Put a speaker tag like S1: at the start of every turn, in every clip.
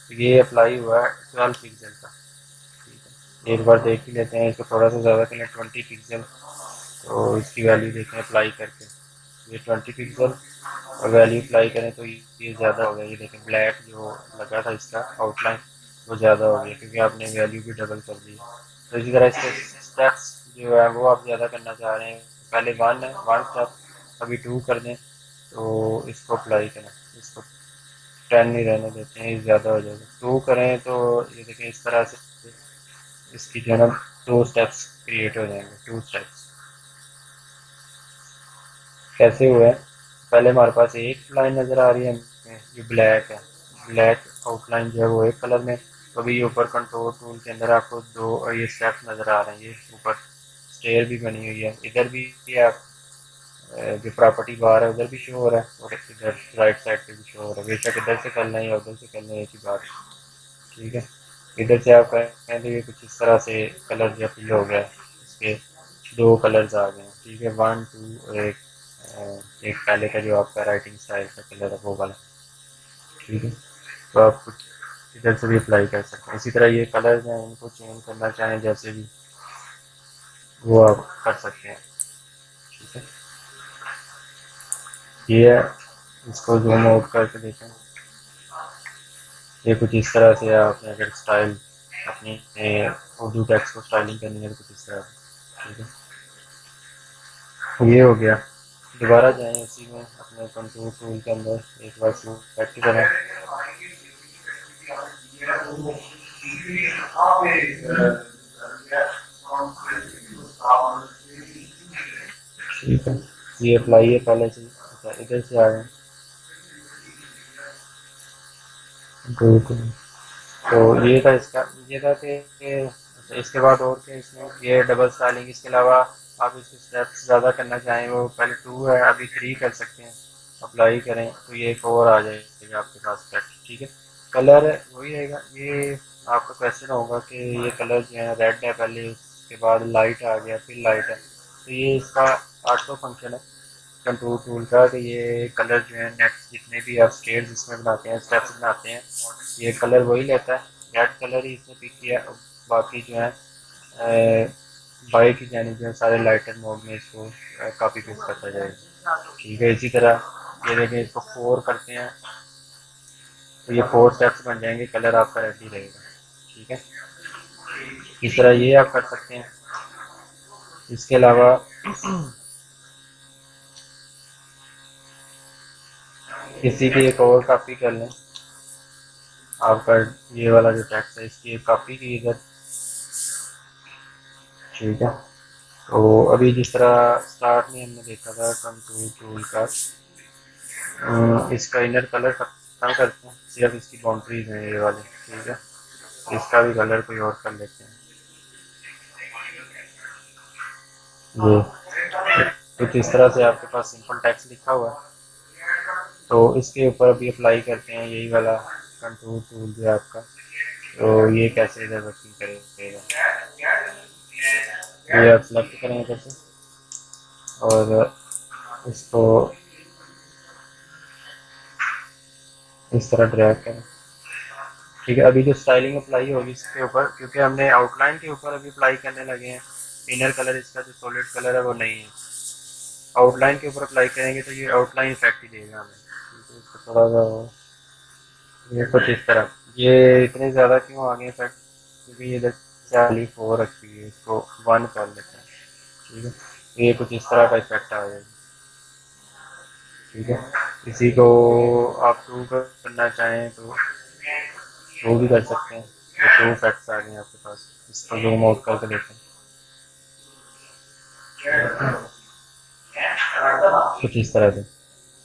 S1: तो ये अप्लाई हुआ है 12 पिक्सल का। ठीक है, एक बार देख ही लेते हैं, इसको थोड़ा सा ज़्यादा करें 20 पिक्सल, तो इसकी वैल्यू देखें अप्लाई करके। ये 20 पिक्सल और वैल्यू अप्लाई करें तो ये ज़्यादा हो गया। ये देखें ब्लैक जो लगा था इसका आउटलाइन वो ज़्यादा हो गया क्योंकि आपने वैल्यू भी डबल कर दी। तो इसी तरह इसके स्टेप्स जो है वो आप ज़्यादा करना चाह रहे हैं, पहले 1 है 1 स्टेप, अभी 2 कर दें तो इसको अप्लाई करें, इसको 10 नहीं रहने देते हैं, ये ज़्यादा हो जाएगा। 2 करें तो ये देखें इस तरह से इसकी जो है ना 2 स्टेप्स क्रिएट हो जाएंगे, 2 स्टेप्स। कैसे हुआ है, पहले हमारे पास एक लाइन नज़र आ रही है हमें जो ब्लैक है, ब्लैक आउटलाइन जो है वो एक कलर में। तो अभी ये ऊपर कंट्रोल टूल के अंदर आपको 2 ये स्टेप्स नज़र आ रहे हैं, ये ऊपर स्टेयर भी बनी हुई है, इधर भी ये आप जो प्रॉपर्टी बार है उधर भी शो हो रहा है और इधर राइट साइड पे भी शो हो रहा है। बेशक इधर से कर लें या उधर से कर लें, एक ही बात है। ठीक है, इधर से आप कहें तो ये कुछ इस तरह से कलर जो फिल हो गया है, इसके 2 कलर्स आ गए हैं। ठीक है, 1 2 और एक पहले का जो आपका राइटिंग स्टाइल का कलर है वो वाला। ठीक है, तो आप कुछ इधर से भी अप्लाई कर सकते हैं। इसी तरह ये कलर्स हैं, इनको चेंज करना चाहें जैसे भी वो आप कर सकते हैं। ठीक है, ये है, इसको जूम आउट करके देखें। ये कुछ इस तरह से आपने अगर स्टाइल अपनी उर्दू टेक्स्ट को स्टाइलिंग करनी है तो कुछ इस तरह से। ठीक है, ये हो गया। दोबारा जाएं उसी में अपने कंट्रोल टूल के अंदर, एक बार सेलेक्ट करें। ठीक है, ये अप्लाई है पहले से। अच्छा, इधर से आ गए कंट्रोल टूल। तो ये था इसका, ये था कि अच्छा, इसके बाद और क्या इसमें ये डबल स्टाइलिंग, इसके अलावा आप इसके स्टेप्स ज़्यादा करना चाहें, वो पहले 2 है अभी 3 कर सकते हैं। अप्लाई करें तो ये एक और आ जाएगा आपके पास स्टेप। ठीक है, कलर वही रहेगा। ये आपका क्वेश्चन होगा कि ये कलर जो है रेड है पहले, उसके बाद लाइट आ गया, फिर लाइट है, तो ये इसका ऑटो फंक्शन है कंट्रोल टूल का कि ये कलर जो है नेक्स्ट जितने भी आप स्टेट्स इसमें बनाते हैं, स्टेप्स बनाते हैं, ये कलर वही लेता है, रेड कलर ही इसने पिक किया। बाकी जो है बाई की जानी जो है सारे लाइटर मोड में इसको कॉपी पेस्ट करता जाएगा। ठीक है, इसी तरह ये देखें, इसको 4 करते हैं तो ये 4 स्टेप्स बन जाएंगे, कलर आपका रेडी रहेगा। ठीक है, इस तरह ये आप कर सकते हैं। इसके अलावा किसी की एक और कॉपी कर लें, आपका ये वाला जो टेक्स्ट है इसकी एक कॉपी की इधर। ठीक है, तो अभी जिस तरह स्टार्ट में हमने देखा था कंट्रोल टूल का, इसका इनर कलर खत्म करते हैं, सिर्फ इसकी बाउंड्रीज हैं ये वाली। ठीक है, इसका भी कलर कोई और कर लेते हैं, ये कुछ इस तरह से आपके पास सिंपल टेक्स्ट लिखा हुआ है। तो इसके ऊपर अभी अप्लाई करते हैं यही वाला कंट्रोल टूल जो है आपका। तो ये कैसे इधर वर्किंग करेगा, ये आप सेलेक्ट करें इधर से और इसको इस तरह ड्रैग करें। ठीक है, अभी जो स्टाइलिंग अप्लाई होगी इसके ऊपर, क्योंकि हमने आउटलाइन के ऊपर अभी अप्लाई करने लगे हैं, इनर कलर इसका जो सॉलिड कलर है वो नहीं है, आउटलाइन के ऊपर अप्लाई करेंगे तो ये आउटलाइन इफेक्ट ही देगा हमें। ठीक है, इसको थोड़ा सा ये कुछ इस तरह, ये इतने ज़्यादा क्यों आ गए इफेक्ट, क्योंकि ये इधर चाली 4 रखी है, इसको 1 कर लेते हैं। ठीक है, तो ये कुछ इस तरह का इफेक्ट आ जाएगा। ठीक है, इसी को आप 2 करना चाहें तो 2 भी कर सकते हैं। ये 2 इफेक्ट्स आ गए आपके पास, इसको जूम आउट करके देखें कुछ इस तरह से।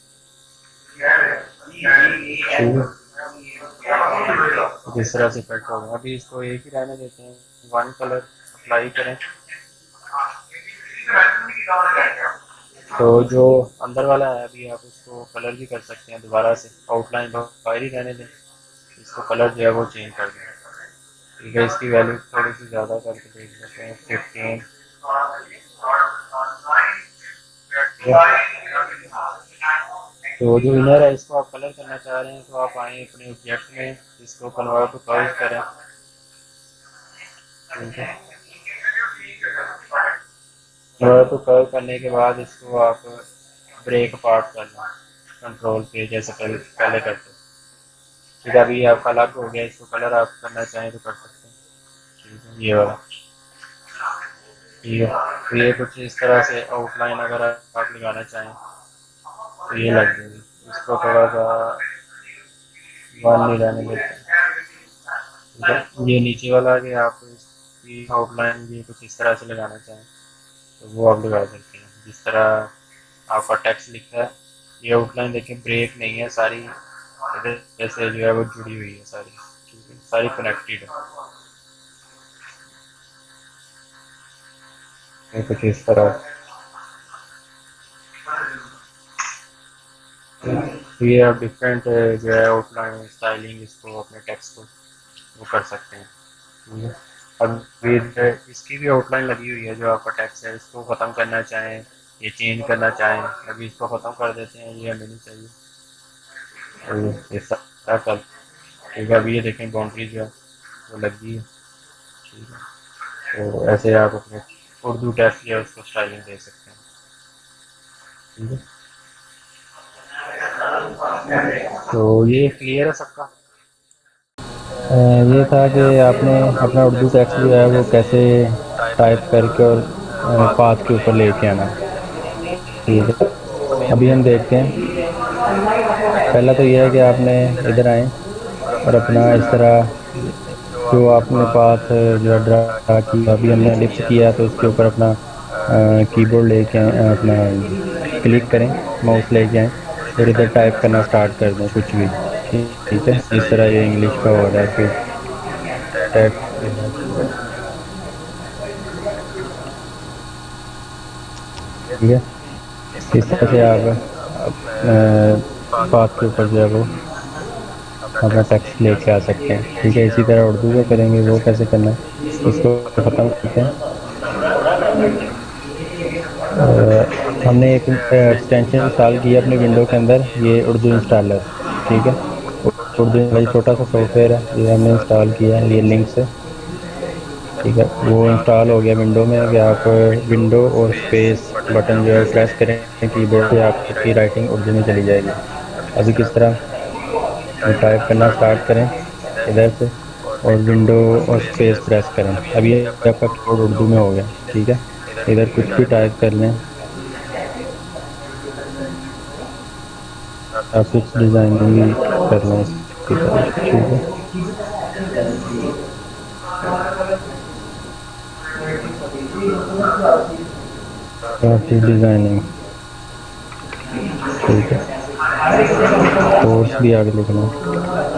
S1: ठीक है, कुछ इस तरह से इफेक्ट हो गया। अभी इसको एक ही रहने देते हैं, 1 कलर अप्लाई करें। तो जो अंदर वाला है अभी आप उसको कलर भी कर सकते हैं दोबारा से, आउटलाइन बाहर ही रहने दें, इसको कलर जो है वो चेंज कर दें। ठीक है, इसकी वैल्यू थोड़ी सी ज़्यादा करके देख लेते हैं, 15। तो जो इनर है इसको आप कलर करना चाह रहे हैं तो आप आए अपने ऑब्जेक्ट में, इसको कन्वर्ट टू कर्व करें। ठीक है, कन्वर्ट टू कर्व करने के बाद इसको आप ब्रेक पार्ट कर लें कंट्रोल पे, जैसे पहले करते। ठीक है, अभी आपका अलग हो गया, इसको कलर आप करना चाहें तो कर सकते हैं। ठीक है, ये वाला। ठीक है, तो ये कुछ इस तरह से आउटलाइन अगर आप लगाना चाहें तो ये लग जाएगी। इसको थोड़ा सा वन नहीं रहने देते हैं। ठीक है, ये नीचे वाला कि आप इसकी आउटलाइन ये कुछ इस तरह से लगाना चाहें तो वो आप लगा सकते हैं। जिस तरह आपका टेक्स्ट लिखा है, ये आउटलाइन देखें ब्रेक नहीं है, सारी इधर जैसे जो है वो जुड़ी हुई है सारी। ठीक है, सारी कनेक्टेड है। ये कुछ इस तरह। तो ये आप डिफरेंट जो है आउटलाइन स्टाइलिंग इसको अपने टेक्स्ट को वो कर सकते हैं। ठीक है, अब ये इसकी भी आउटलाइन लगी हुई है जो आपका टेक्स्ट है, इसको ख़त्म करना चाहें, ये चेंज करना चाहें, अभी इसको ख़त्म कर देते हैं, ये हमें नहीं चाहिए। और ये सारा कर। ठीक है, अभी ये देखें बाउंड्री जो है वो लगी है। ठीक है, तो ऐसे आप अपने उर्दू टेक्स्ट जो है उसको स्टाइलिंग दे सकते हैं। ठीक है, तो ये क्लियर है सबका।
S2: ये था कि आपने अपना उर्दू टेक्स्ट जो है वो कैसे टाइप करके और पाथ के ऊपर लेके आना। ठीक है, अभी हम देखते हैं। पहला तो ये है कि आपने इधर आए और अपना इस तरह जो आपने पाथ जो है ड्रा किया, अभी हमने लिप्स किया तो उसके ऊपर अपना कीबोर्ड लेके आए, अपना क्लिक करें, माउस लेके आए और इधर टाइप करना स्टार्ट कर दें कुछ भी। ठीक है, इस तरह ये इंग्लिश का हो रहा है फिर टेक्स्ट। ठीक है, इस तरह से आप पाथ के ऊपर जो है वो अपना टेक्स्ट लेके आ सकते हैं। ठीक है, इसी तरह उर्दू का करेंगे, वो कैसे करना है इसको ख़त्म करते हैं। हमने एक एक्सटेंशन इंस्टॉल किया अपने विंडो के अंदर, ये उर्दू इंस्टॉलर। ठीक है, उर्दू का छोटा सा सॉफ्टवेयर है, ये हमने इंस्टॉल किया है, ये लिंक से। ठीक है, वो इंस्टॉल हो गया विंडो में कि आप विंडो और स्पेस बटन जो है प्रेस करें कीबोर्ड पे, आपकी राइटिंग उर्दू में चली जाएगी। अभी किस तरह टाइप करना स्टार्ट करें इधर से और विंडो और स्पेस प्रेस करें, अभी आपका कीबोर्ड उर्दू में हो गया। ठीक है, इधर कुछ भी टाइप कर लें, ग्राफिक्स डिज़ाइनिंग कर लें इसकी तरह। ठीक है, ग्राफिक डिज़ाइनिंग। ठीक है, कोर्स भी आगे लिखना है।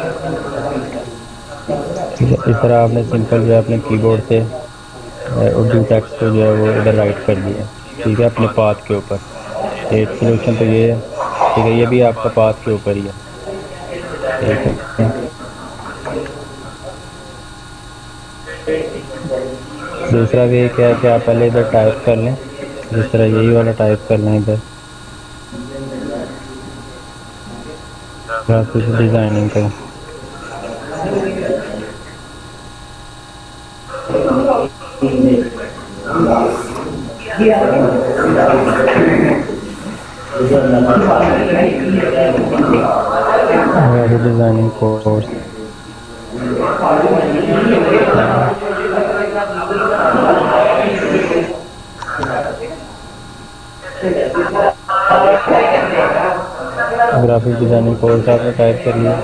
S2: ठीक है, इस तरह आपने सिंपल जो है अपने कीबोर्ड से उर्दू टेक्स्ट को जो है वो इधर राइट कर दिया। ठीक है, अपने पाथ के ऊपर। एक सोल्यूशन तो ये है। ठीक है, ये भी आपका पाथ के ऊपर ही है। ठीक है, दूसरा वे क्या है कि आप पहले इधर टाइप कर लें, जिस तरह यही वाला टाइप कर लें इधर, ग्राफिक डिज़ाइनिंग का। Graphic designing course. Graphic designing course आपने टाइप कर लिया।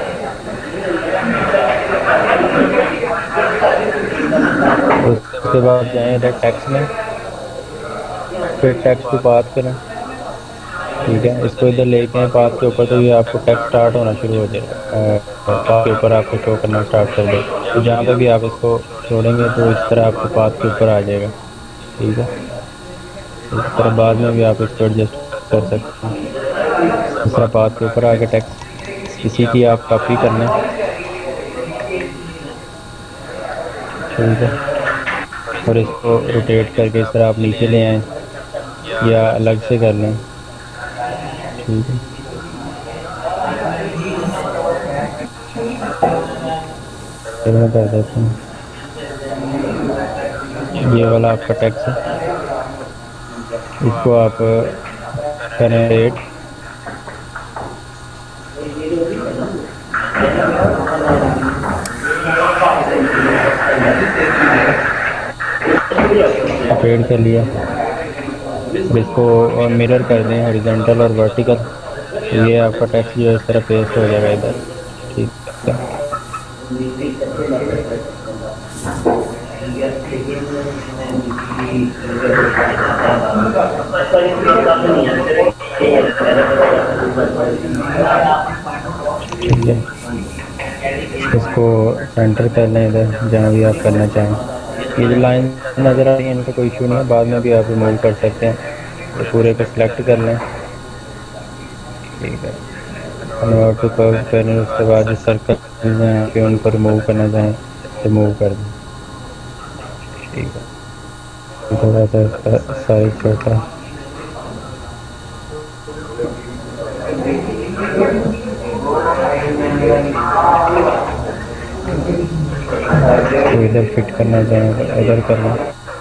S2: उसके बाद जाएं इधर टेक्स्ट में, फिर टेक्स्ट की बात करें। ठीक है, इसको इधर लेके आए पाथ के ऊपर, तो ये आपको टेक्स्ट स्टार्ट होना शुरू हो जाएगा, पाथ के ऊपर आपको शो करना स्टार्ट कर देगा। तो जहाँ पे भी आप इसको छोड़ेंगे तो इस तरह आपको पाथ के ऊपर आ जाएगा। ठीक है, इस तरह बाद में भी आप इसको एडजस्ट कर सकते हैं। इस तरह पाथ के ऊपर आके टेक्स्ट इसी की आप कॉपी कर लें। ठीक है, और इसको रोटेट करके इस तरह आप नीचे ले आएँ या अलग से कर लें। ठीक है, फिर मैं कर देता हूँ। ये वाला आपका टेक्स्ट है, इसको आप करें रेट, पेड कर लिया। अब इसको मिरर कर दें हॉरिजॉन्टल और वर्टिकल, तो ये आपका टेक्स्ट जो है इस तरह पेस्ट हो जाएगा इधर। ठीक है, ठीक है, इसको सेंटर कर लें इधर जहाँ भी आप करना चाहें। ये जो लाइन नज़र आ रही है इनका कोई इशू नहीं है, बाद में भी आप रिमूव कर सकते हैं। तो पूरे को सिलेक्ट कर लें, ठीक है, कन्वर्ट टू कर्व करें। उसके बाद जो सर्कल हैं पे उनको रिमूव करना चाहें रिमूव कर दें। ठीक है, थोड़ा सा इसका साइज छोटा, तो इधर फिट करना चाहें इधर करना।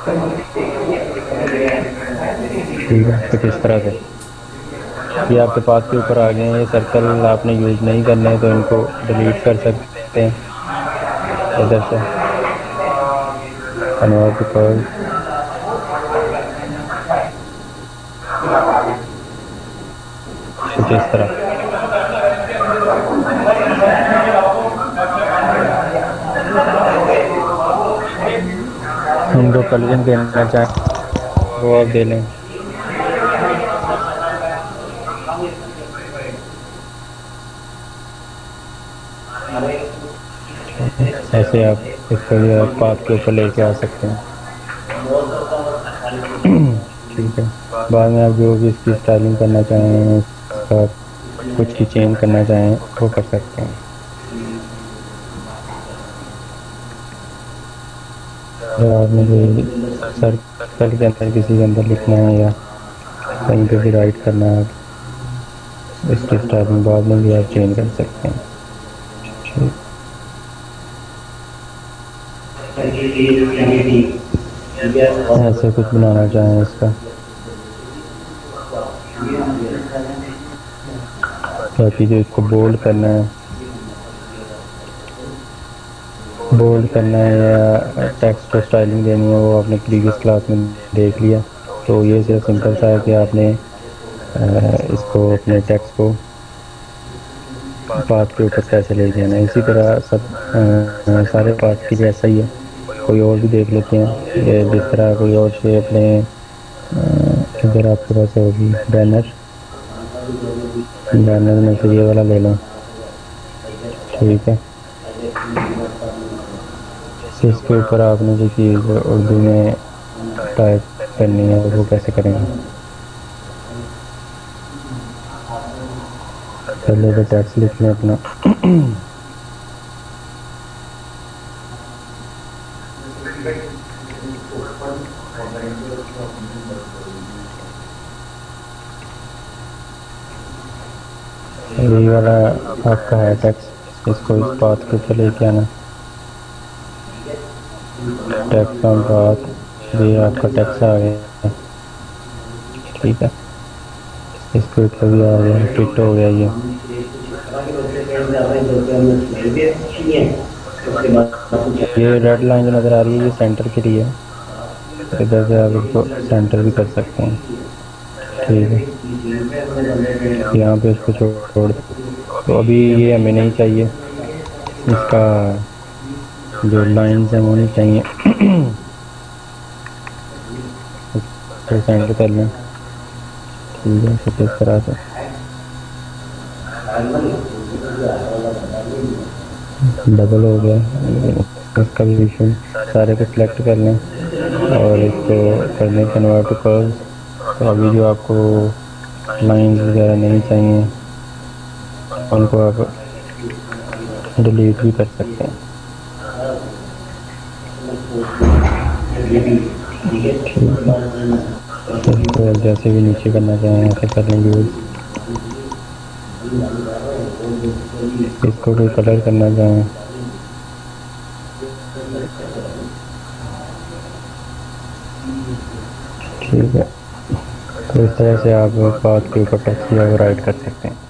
S2: ठीक है, कुछ इस तरह से ये आपके पास के ऊपर आ गए हैं। ये सर्कल आपने यूज़ नहीं करना है तो इनको डिलीट कर सकते हैं इधर से, कन्वर्ट टू कर्व। कुछ इस तरह उनको कलरिंग देना चाहें वो आप दे लें। ऐसे आप इसको भी आप पाथ के ऊपर लेके आ सकते हैं। ठीक है, बाद में आप जो भी इसकी स्टाइलिंग करना चाहें, इसका कुछ की चेंज करना चाहें वो कर सकते हैं। आपने कोई सर्कल के अंदर किसी के अंदर लिखना है या कहीं पे भी राइट करना है, इसकी स्टाइलिंग बाद में भी आप चेंज कर सकते हैं। ऐसे कुछ बनाना चाहें इसका, बाकी जो इसको बोल्ड करना है या टेक्स्ट को स्टाइलिंग देनी है वो आपने प्रीवियस क्लास में देख लिया। तो ये सिर्फ सिंपल सा है कि आपने इसको अपने टेक्स्ट को पाथ के ऊपर कैसे ले जाना है। इसी तरह सब सारे पाथ की जैसा ही है। कोई और भी देख लेते हैं, ये जिस तरह कोई और शेप लें। इधर आपके पास होगी बैनर में से ये वाला ले लें। ठीक है, इसके ऊपर आपने जो चीज़ उर्दू में टाइप करनी है वो कैसे करेंगे। पहले तो टेक्स्ट लिख लें अपना। ये वाला आपका है टेक्स्ट, इसको इस पाथ के ऊपर लेके आना। टेक्स्ट ऑन पाथ, ये आपका टेक्स्ट आ गया। ठीक है, इसके ऊपर भी आ गया, फिट हो गया। ये रेड लाइन जो नज़र आ रही है ये सेंटर के लिए है, इधर से आप इसको सेंटर भी कर सकते हैं। ठीक है, यहाँ पे इसको छोड़ दो। तो अभी ये हमें नहीं चाहिए, इसका जो लाइन्स हैं वो नहीं चाहिए। तो सेंटर कर लें। ठीक है, कुछ इस तरह से डबल हो गया, इसका भी इशू। सारे को सिलेक्ट कर लें और इसको कर लें कन्वर्ट टू कर्व। तो अभी जो आपको लाइंस वगैरह नहीं चाहिए उनको आप डिलीट भी कर सकते हैं। ठीक है, तो जैसे भी नीचे करना चाहें ऐसे कर लेंगे यूज़। इसको कोई कलर करना चाहें, ठीक है। तो इस तरह से आप पाथ के ऊपर टेक्स्ट या राइट कर सकते हैं।